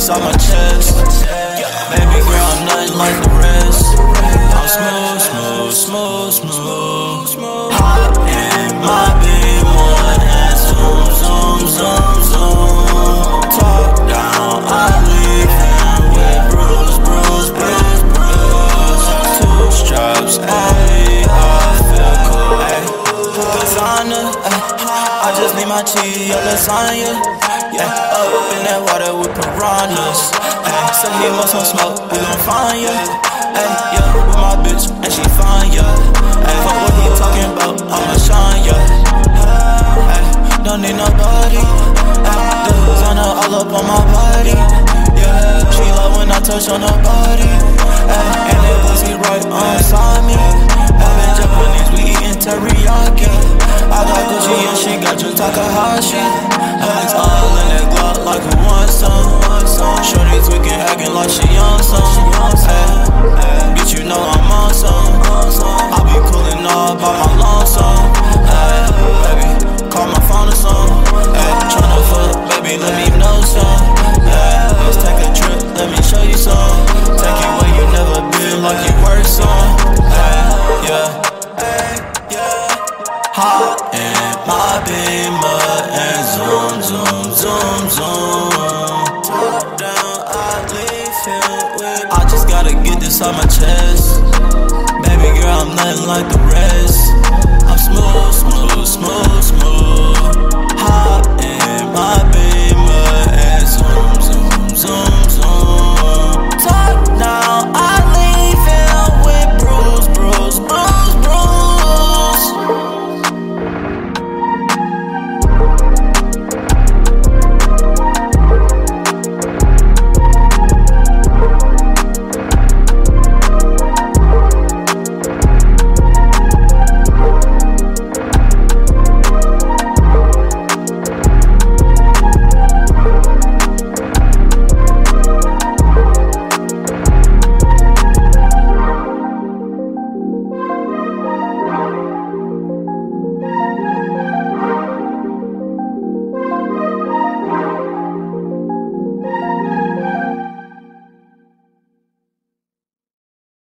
this off my chest. Baby girl, I'm nothing like the rest. I'm smooth, smooth, smooth, smooth. Hop in my big one and zoom, zoom, zoom, zoom. Talk down, I leave him with bruise, bruise, bruise, bruise. Two straps on me, I feel cool. Lasagna, I just need my cheese, lasagna. Yeah, up in that water with piranhas. So he want some smoke, we gon' find ya. Yeah, with my bitch, and she fine, yeah. Fuck what he talking about, I'ma shine, yeah. Don't need nobody. The designer all up on my body. Yeah, she love when I touch on her body. And that pussy right onside me. I've been Japanese, we eatin' teriyaki. I got Gucci and she got your Takahashi. It's all in that Glock like who wants some. Shorty tweaking, acting like she on some. Bitch, you know I'm on some. I be coolin' all by my lonesome. Baby, call my phone or some. Tryna fuck, baby, let me know some. Let's take a trip, let me show you some. Take you where you never been, like you worth some. Yeah. Hop in my beamer and zoom, zoom, zoom, zoom. Top down, I leave him with. I just gotta get this off my chest. Baby girl, I'm nothing like the rest. I'm smooth, smooth, smooth, smooth. Hop in my beamer.